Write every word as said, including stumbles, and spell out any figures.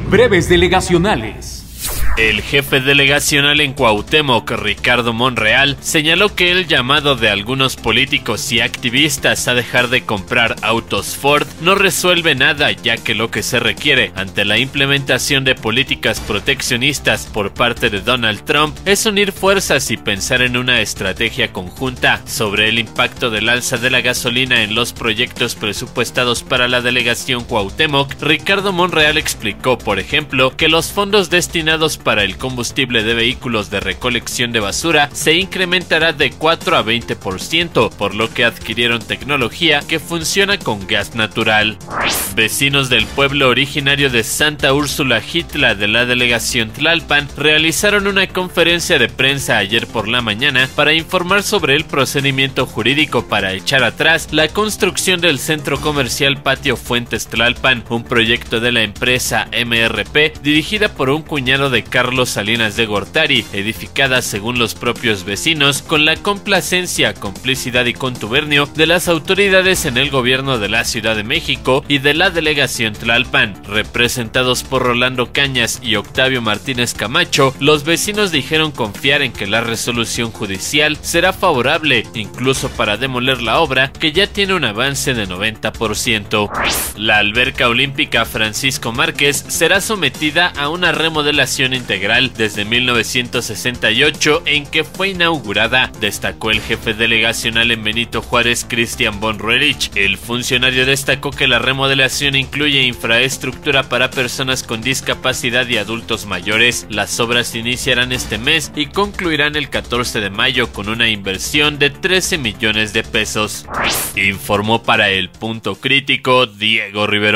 Breves delegacionales. El jefe delegacional en Cuauhtémoc, Ricardo Monreal, señaló que el llamado de algunos políticos y activistas a dejar de comprar autos Ford no resuelve nada, ya que lo que se requiere ante la implementación de políticas proteccionistas por parte de Donald Trump es unir fuerzas y pensar en una estrategia conjunta. Sobre el impacto del alza de la gasolina en los proyectos presupuestados para la delegación Cuauhtémoc, Ricardo Monreal explicó, por ejemplo, que los fondos destinados para el combustible de vehículos de recolección de basura se incrementará de cuatro a veinte por ciento, por lo que adquirieron tecnología que funciona con gas natural. Vecinos del pueblo originario de Santa Úrsula Jitla de la delegación Tlalpan realizaron una conferencia de prensa ayer por la mañana para informar sobre el procedimiento jurídico para echar atrás la construcción del centro comercial Patio Fuentes Tlalpan, un proyecto de la empresa M R P dirigida por un cuñado de Carlos Salinas de Gortari, edificada según los propios vecinos con la complacencia, complicidad y contubernio de las autoridades en el gobierno de la Ciudad de México y de la delegación Tlalpan. Representados por Rolando Cañas y Octavio Martínez Camacho, los vecinos dijeron confiar en que la resolución judicial será favorable, incluso para demoler la obra, que ya tiene un avance de noventa por ciento. La alberca olímpica Francisco Márquez será sometida a una remodelación integral desde mil novecientos sesenta y ocho en que fue inaugurada, destacó el jefe delegacional en Benito Juárez, Cristian von Roerich. El funcionario destacó que la remodelación incluye infraestructura para personas con discapacidad y adultos mayores. Las obras iniciarán este mes y concluirán el catorce de mayo con una inversión de trece millones de pesos. Informó para El Punto Crítico Diego Rivero.